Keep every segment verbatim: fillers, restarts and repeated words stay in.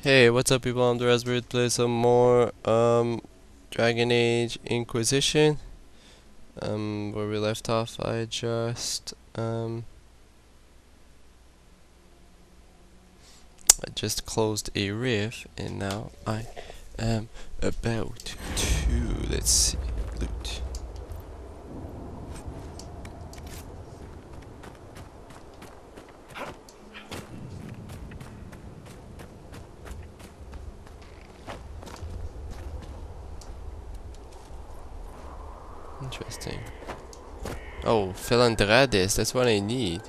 Hey, what's up people? I'm the Raspberry to play some more um Dragon Age Inquisition. Um where we left off I just um I just closed a riff and now I am about to let's see loot. Interesting. Oh, Philandrades, that's what I need.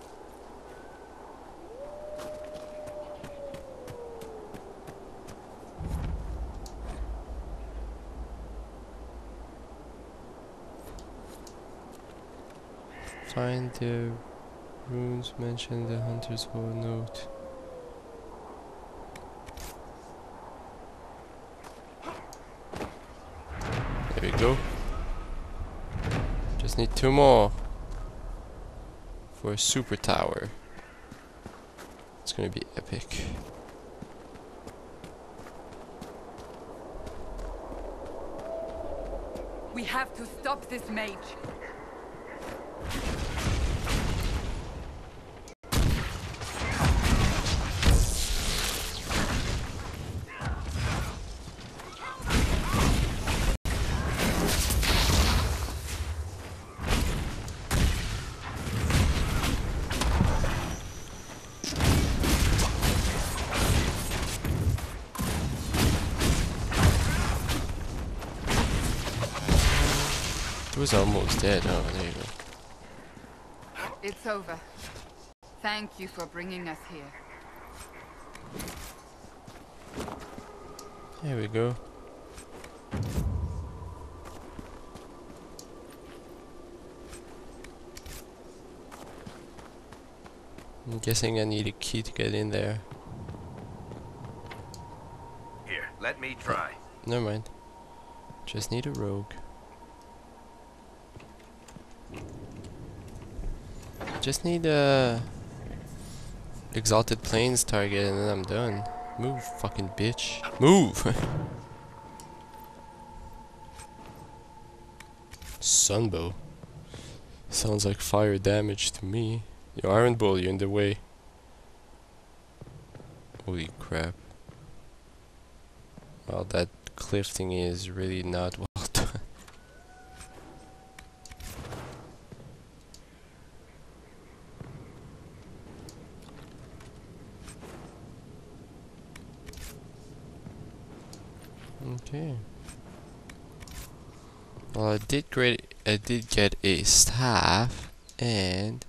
Find the runes mentioned the hunter's war note. There we go. Just need two more for a super tower. It's gonna be epic. We have to stop this mage. It was almost dead. Oh, there you go. It's over. Thank you for bringing us here. There we go. I'm guessing I need a key to get in there. Here, let me try. Never mind. Just need a rogue. Just need a exalted plains target and then I'm done. Move, fucking bitch. Move! Sunbow. Sounds like fire damage to me. Yo, Iron Bull, you're in the way. Holy crap. Well, that cliff thing is really not well done. Okay. Well, I did great. I did get a staff and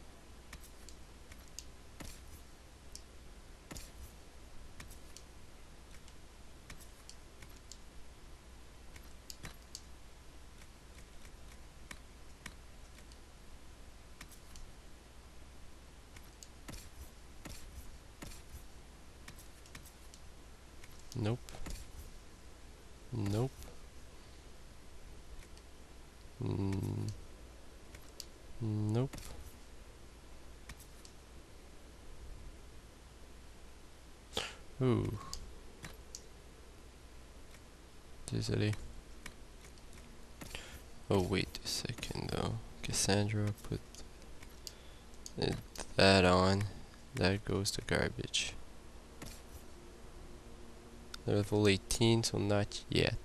nope. Nope. Mm. Nope. Ooh. Dizzily. Oh, wait a second though. Cassandra, put it, that on. That goes to garbage. Level eighteen, so not yet.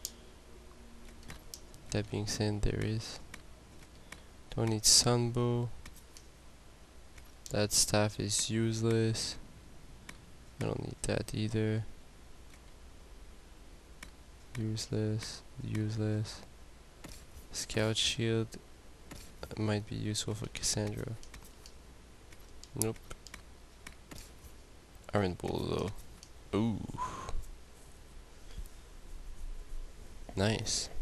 That being said, there is. Don't need sunbow. That staff is useless. I don't need that either. Useless. Useless. Scout shield might be useful for Cassandra. Nope. Iron Bull though. Ooh. Nice.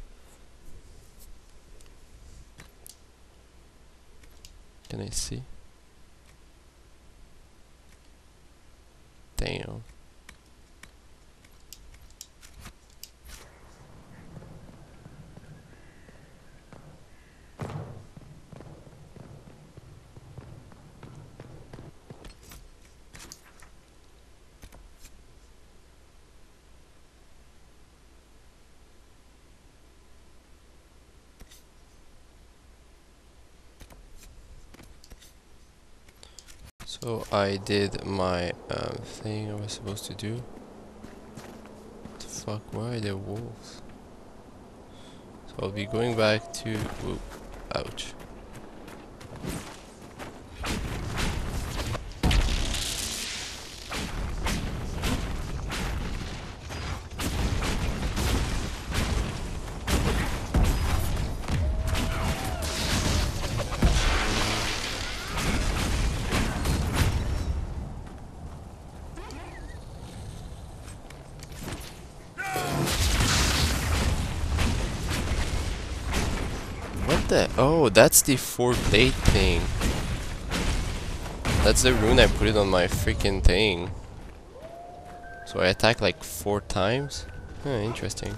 Can I see? Damn. So I did my um, thing I was supposed to do. What the fuck? Why are there wolves? So I'll be going back to. Whoop, ouch. What the? Oh, that's the four blade thing. That's the rune I put it on my freaking thing. So I attack like four times? Huh, interesting.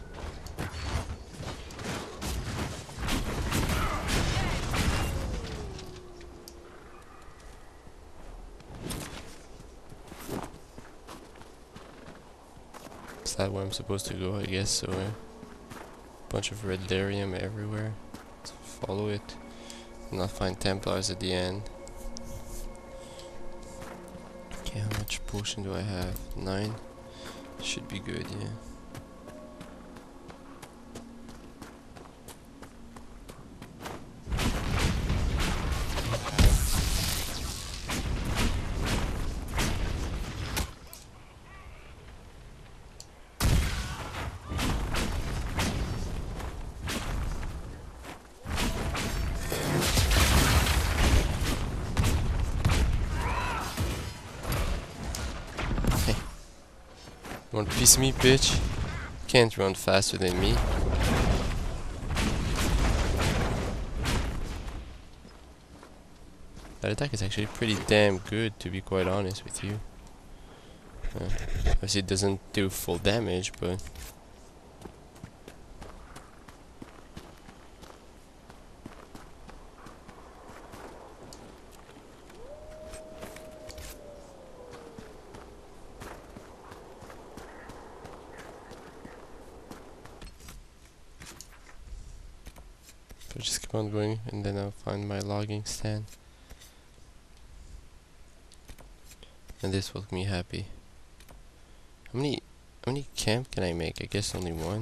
Is that where I'm supposed to go? I guess so. Eh? Bunch of red lyrium everywhere. Let's follow it. And I'll find Templars at the end. Okay, how much potion do I have? Nine? Should be good, yeah. You want a piece of me, bitch? Can't run faster than me. That attack is actually pretty damn good, to be quite honest with you. Uh, obviously it doesn't do full damage, but... I'll just keep on going and then I'll find my logging stand. And this will make me happy. How many how many camp can I make? I guess only one.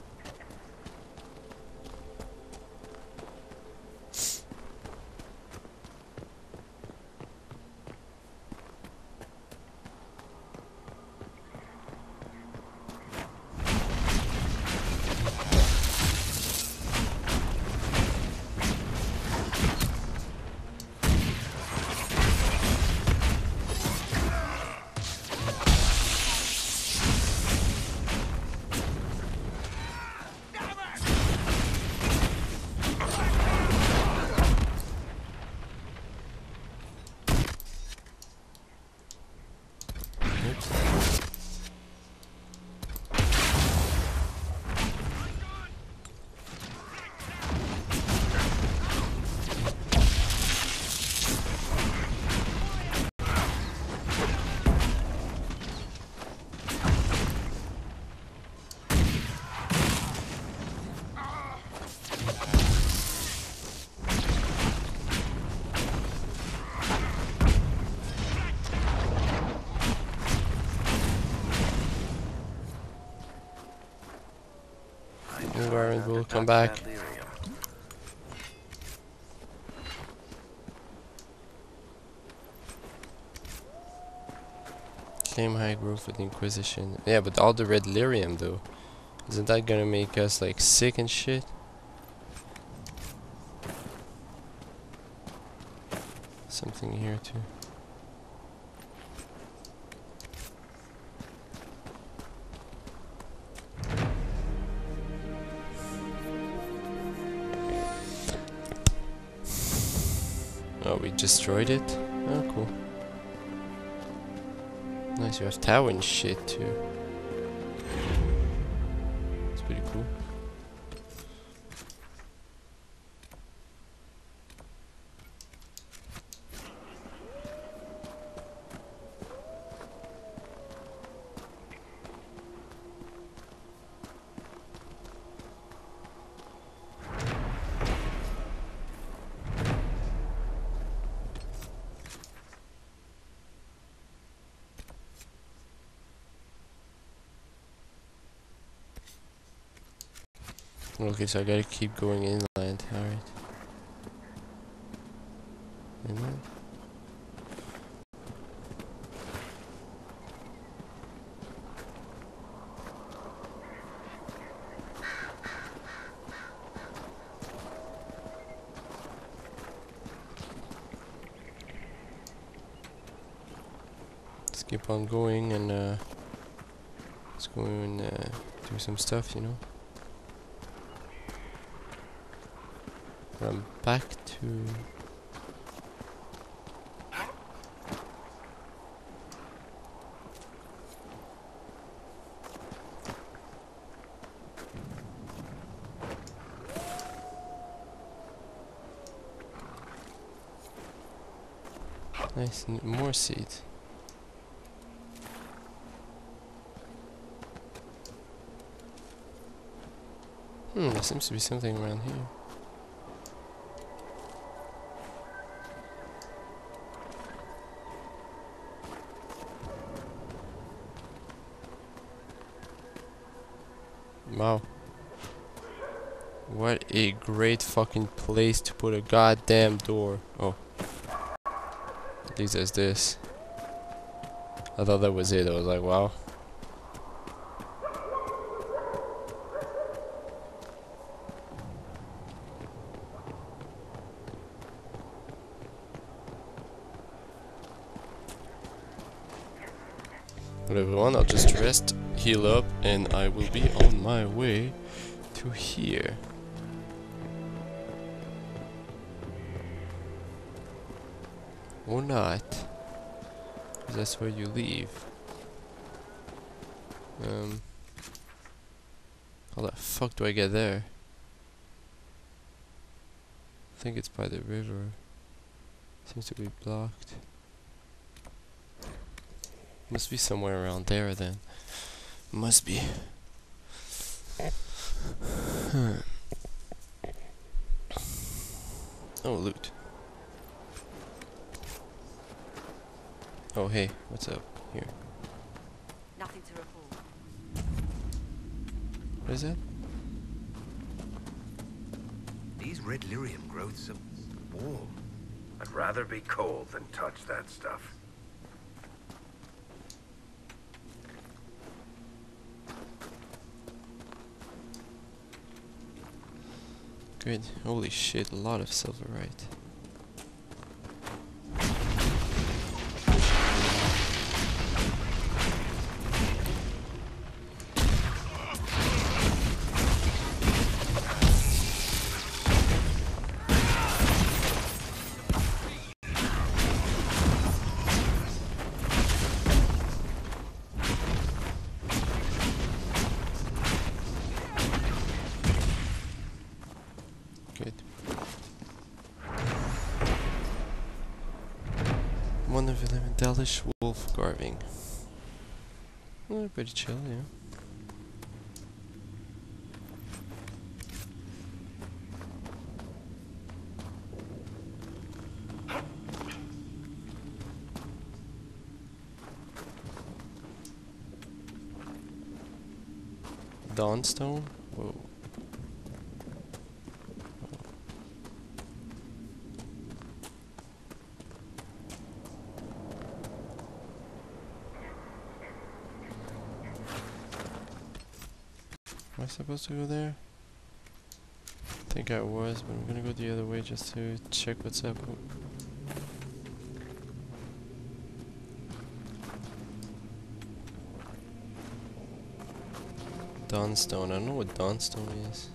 Environment will come back. Claim high growth with Inquisition. Yeah, but all the red lyrium though. Isn't that gonna make us like sick and shit? Something here too. Oh, we destroyed it? Oh, cool. Nice, you have tower and shit too. It's pretty cool. Okay, so I gotta keep going inland, alright. Inland? Let's keep on going and uh, let's go and uh, do some stuff, you know. I'm back to... Nice, n more seeds. Hmm, there seems to be something around here. Wow. What a great fucking place to put a goddamn door. Oh. At least there's this. I thought that was it. I was like, wow. Well, everyone, I'll just rest, heal up, and I will be on my way to here. Or not. 'Cause that's where you leave. Um. How the fuck do I get there? I think it's by the river. Seems to be blocked. Must be somewhere around there then. Must be. Oh, loot. Oh, hey, what's up here? Nothing to report. What is that? These red lyrium growths are warm. I'd rather be cold than touch that stuff. Good. Holy shit, a lot of silverite. Good. One of them, Delish wolf carving. Oh, pretty chill, yeah. Dawnstone? Whoa. Am I supposed to go there? I think I was, but I'm gonna go the other way just to check what's up. Dawnstone. I don't know what Dawnstone is.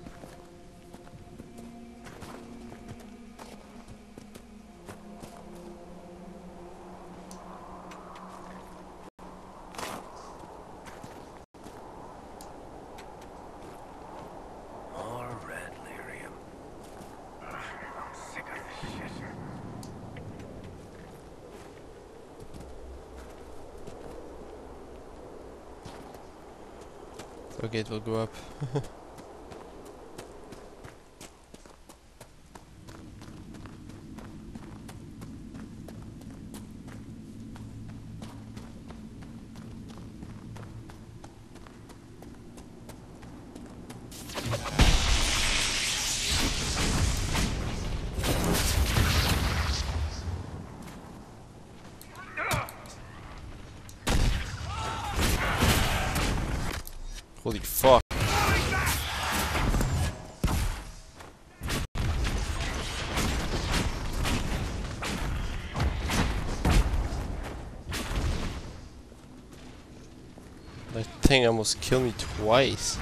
More red lyrium. Ugh, I'm sick of this shit. Okay, it will go up. Holy fuck. That thing almost killed me twice.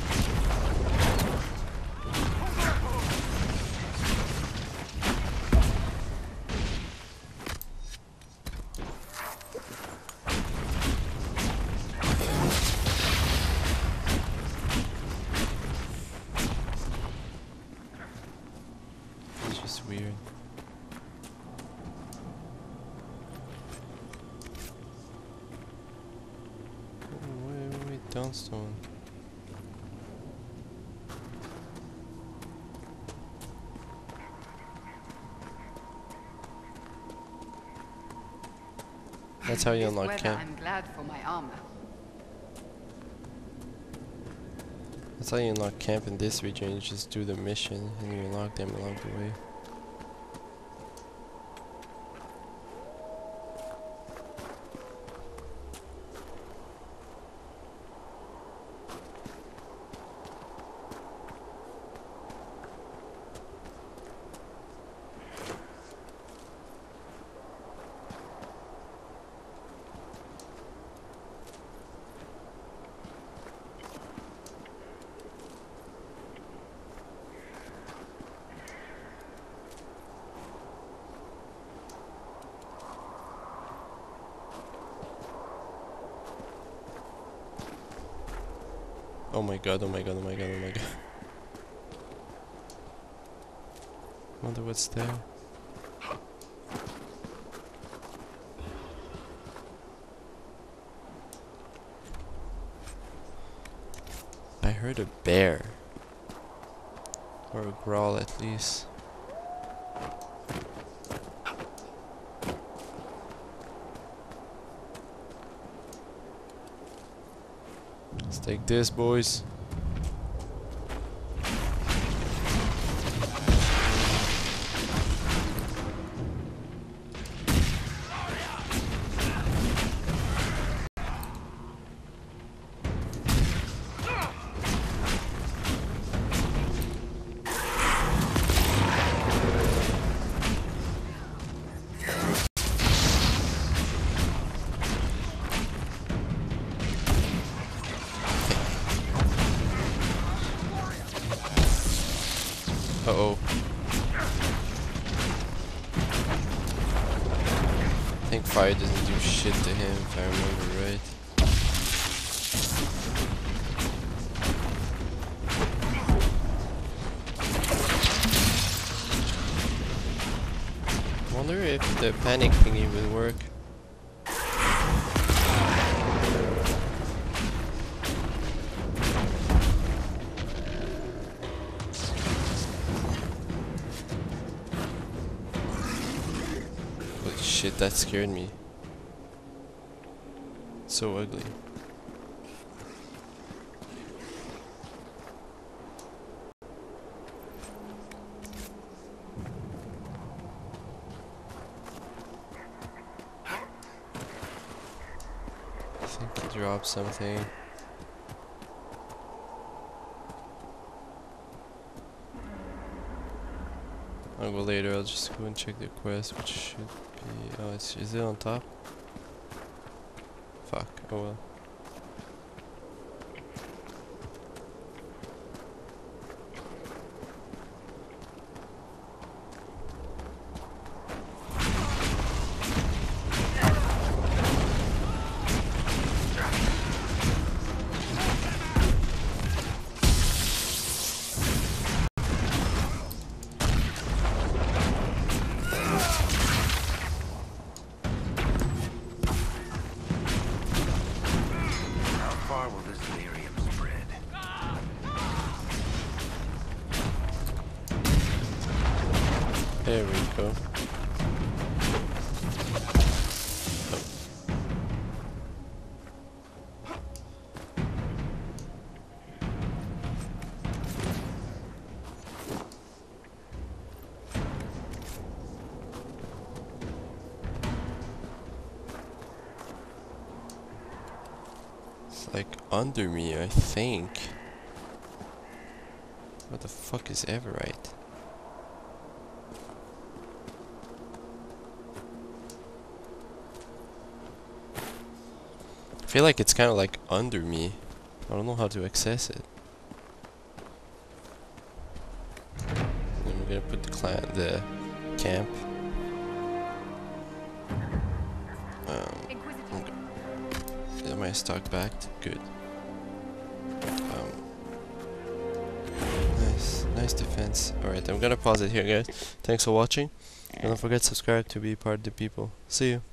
It's just weird. Oh, wait, wait, downstone. That's how you This unlock weather, camp. I'm glad for my armor. That's how you unlock camp in this region. You just do the mission and you unlock them along the way. Oh my god, oh my god, oh my god, oh my god. Wonder what's there. I heard a bear. Or a growl at least. Let's take this, boys. Uh-oh. I think fire doesn't do shit to him, if I remember right. I wonder if the panic thingy will work. Shit, that scared me. So ugly. I think he dropped something. I'll go later, I'll just go and check the quest, which should be... Oh, it's, is it on top? Fuck, oh well. There we go. like under me, I think. What the fuck is Everite? I feel like it's kind of like under me. I don't know how to access it. Then we're gonna put the clan, the camp. Um, okay. Am I stock backed? Good. Um, nice, nice defense. All right, I'm gonna pause it here, guys. Thanks for watching, and don't forget to subscribe to be part of the people. See you.